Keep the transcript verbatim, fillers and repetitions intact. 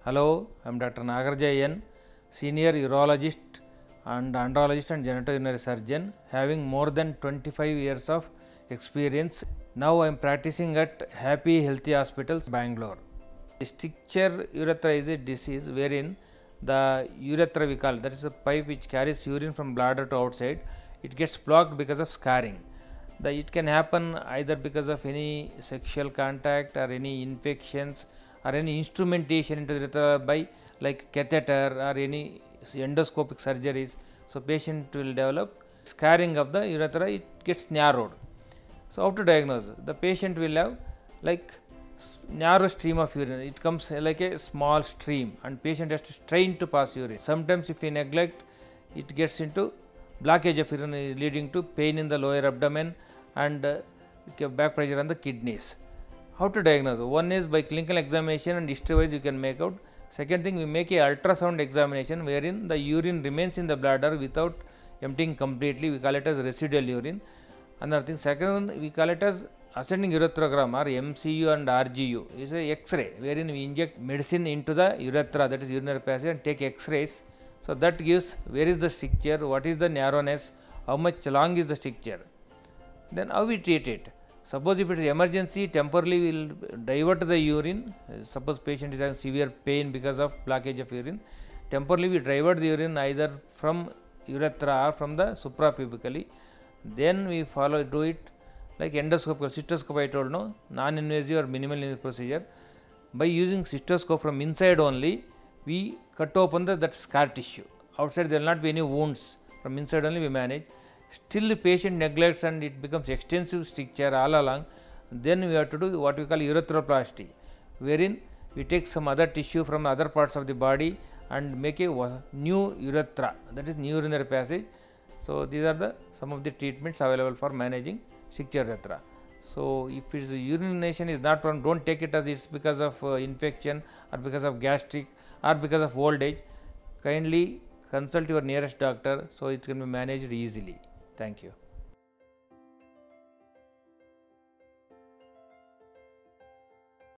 Hello, I am Doctor Nagarajaiah, Senior Urologist and Andrologist and Genitourinary Surgeon, having more than twenty-five years of experience. Now I am practicing at Happy Healthy Hospitals, Bengaluru. Stricture urethra is a disease wherein the urethra we call, that is a pipe which carries urine from bladder to outside, it gets blocked because of scarring. The, it can happen either because of any sexual contact or any infections or any instrumentation into the urethra by like catheter or any endoscopic surgeries. So, patient will develop scarring of the urethra, it gets narrowed. So, how to diagnose? The patient will have like narrow stream of urine, it comes like a small stream and patient has to strain to pass urine. Sometimes if we neglect, it gets into blockage of urine leading to pain in the lower abdomen and uh, back pressure on the kidneys. How to diagnose? One is by clinical examination and history wise you can make out. Second thing, we make a ultrasound examination wherein the urine remains in the bladder without emptying completely, we call it as residual urine. Another thing, second we call it as ascending urethrogram or M C U and R G U is a X-ray wherein we inject medicine into the urethra, that is urinary passage, and take X-rays. So, that gives where is the stricture, what is the narrowness, how much long is the stricture. Then how we treat it? Suppose if it is emergency, temporarily we will divert the urine. Suppose patient is having severe pain because of blockage of urine, temporarily we divert the urine either from urethra or from the suprapubically. Then we follow do it like endoscopic, cystoscope I told no, non-invasive or minimal invasive procedure. By using cystoscope from inside only, we cut open the, that scar tissue. Outside there will not be any wounds, from inside only we manage. Still the patient neglects and it becomes extensive stricture all along, then we have to do what we call urethroplasty, wherein we take some other tissue from other parts of the body and make a new urethra, that is new urinary passage. So, these are the some of the treatments available for managing stricture urethra. So, if its urination is not one, do not take it as it is because of uh, infection or because of gastric or because of old age. Kindly consult your nearest doctor, so it can be managed easily. Thank you.